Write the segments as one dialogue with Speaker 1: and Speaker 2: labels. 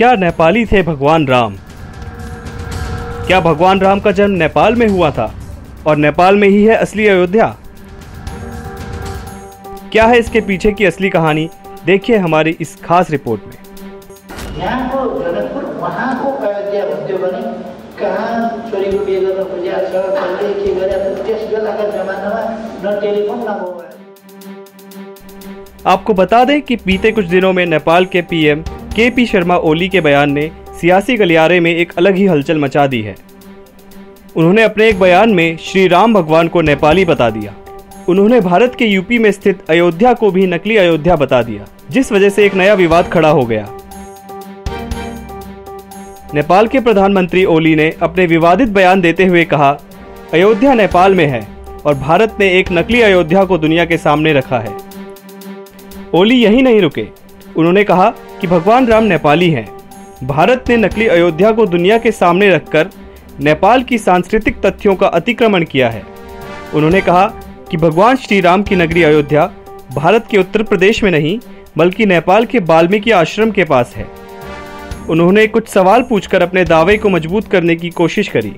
Speaker 1: क्या नेपाली थे भगवान राम? क्या भगवान राम का जन्म नेपाल में हुआ था और नेपाल में ही है असली अयोध्या? क्या है इसके पीछे की असली कहानी? देखिए हमारी इस खास रिपोर्ट में।
Speaker 2: यहाँ को जनकपुर वहाँ को अयोध्या भन्थ्यो भने कहाँ छोरीको बिहे गर्न खोजेको छ, कसले के गरेको छ, त्यस बेलाका जमानामा न टेलिफोन न मोबाइल।
Speaker 1: आपको बता दें कि बीते कुछ दिनों में नेपाल के पीएम के.पी. शर्मा ओली के बयान ने सियासी गलियारे में एक अलग ही हलचल मचा दी है। उन्होंने अपने एक बयान में श्री राम भगवान को नेपाली बता दिया। उन्होंने भारत के यूपी में स्थित अयोध्या को भी नकली अयोध्या बता दिया, जिस वजह से एक नया विवाद खड़ा हो गया। नेपाल के प्रधानमंत्री ओली ने अपने विवादित बयान देते हुए कहा, अयोध्या नेपाल में है और भारत ने एक नकली अयोध्या को दुनिया के सामने रखा है। ओली यहीं नहीं रुके, उन्होंने कहा कि भगवान राम नेपाली हैं। भारत ने नकली अयोध्या को दुनिया के सामने रखकर नेपाल की सांस्कृतिक तथ्यों का अतिक्रमण किया है। उन्होंने कहा कि भगवान श्री राम की नगरी अयोध्या भारत के उत्तर प्रदेश में नहीं बल्कि नेपाल के वाल्मीकि आश्रम के पास है। उन्होंने कुछ सवाल पूछकर अपने दावे को मजबूत करने की कोशिश करी।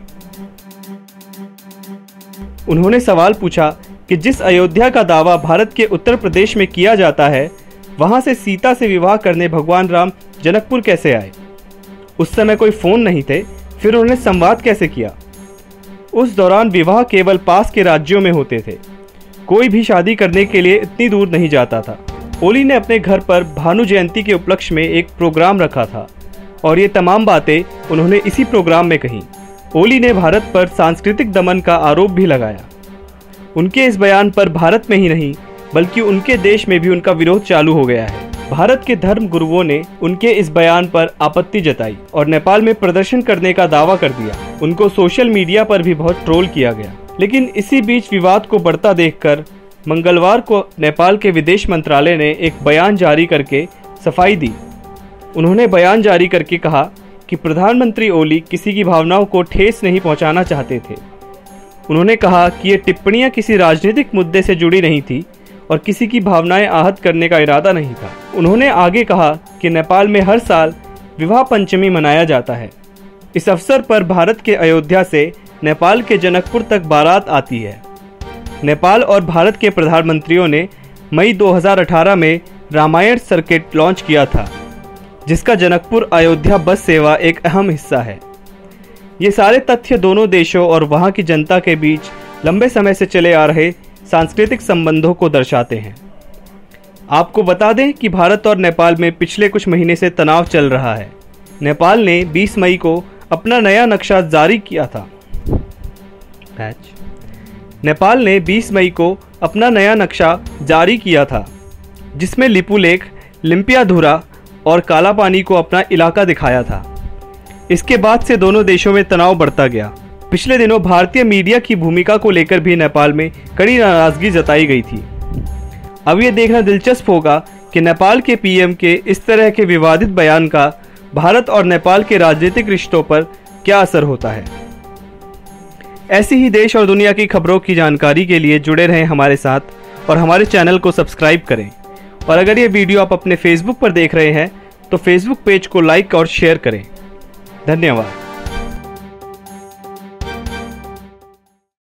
Speaker 1: उन्होंने सवाल पूछा कि जिस अयोध्या का दावा भारत के उत्तर प्रदेश में किया जाता है, वहां से सीता से विवाह करने भगवान राम जनकपुर कैसे आए? उस समय कोई फोन नहीं थे, फिर उन्होंने संवाद कैसे किया? उस दौरान विवाह केवल पास के राज्यों में होते थे, कोई भी शादी करने के लिए इतनी दूर नहीं जाता था। ओली ने अपने घर पर भानु जयंती के उपलक्ष्य में एक प्रोग्राम रखा था और ये तमाम बातें उन्होंने इसी प्रोग्राम में कही। ओली ने भारत पर सांस्कृतिक दमन का आरोप भी लगाया। उनके इस बयान पर भारत में ही नहीं बल्कि उनके देश में भी उनका विरोध चालू हो गया है। भारत के धर्म गुरुओं ने उनके इस बयान पर आपत्ति जताई और नेपाल में प्रदर्शन करने का दावा कर दिया। उनको सोशल मीडिया पर भी बहुत ट्रोल किया गया। लेकिन इसी बीच विवाद को बढ़ता देखकर मंगलवार को नेपाल के विदेश मंत्रालय ने एक बयान जारी करके सफाई दी। उन्होंने बयान जारी करके कहा कि प्रधानमंत्री ओली किसी की भावनाओं को ठेस नहीं पहुंचाना चाहते थे। उन्होंने कहा कि ये टिप्पणियां किसी राजनीतिक मुद्दे से जुड़ी नहीं थी और किसी की भावनाएं आहत करने का इरादा नहीं था। उन्होंने आगे कहा कि नेपाल में हर साल विवाह पंचमी मनाया जाता है। इस अवसर पर भारत के अयोध्या से नेपाल के जनकपुर तक बारात आती है। नेपाल और भारत के प्रधानमंत्रियों ने मई 2018 में रामायण सर्किट लॉन्च किया था, जिसका जनकपुर अयोध्या बस सेवा एक अहम हिस्सा है। ये सारे तथ्य दोनों देशों और वहाँ की जनता के बीच लंबे समय से चले आ रहे सांस्कृतिक संबंधों को दर्शाते हैं। आपको बता दें कि भारत और नेपाल में पिछले कुछ महीने से तनाव चल रहा है। नेपाल ने 20 मई को अपना नया नक्शा जारी किया था। नेपाल ने 20 मई को अपना नया नक्शा जारी किया था, जिसमें लिपुलेख, लिम्पियाधुरा और कालापानी को अपना इलाका दिखाया था। इसके बाद से दोनों देशों में तनाव बढ़ता गया। पिछले दिनों भारतीय मीडिया की भूमिका को लेकर भी नेपाल में कड़ी नाराजगी जताई गई थी। अब ये देखना दिलचस्प होगा कि नेपाल के पीएम के इस तरह के विवादित बयान का भारत और नेपाल के राजनीतिक रिश्तों पर क्या असर होता है। ऐसी ही देश और दुनिया की खबरों की जानकारी के लिए जुड़े रहें हमारे साथ और हमारे चैनल को सब्सक्राइब करें। और अगर ये वीडियो आप अपने फेसबुक पर देख रहे हैं तो फेसबुक पेज को लाइक और शेयर करें। धन्यवाद।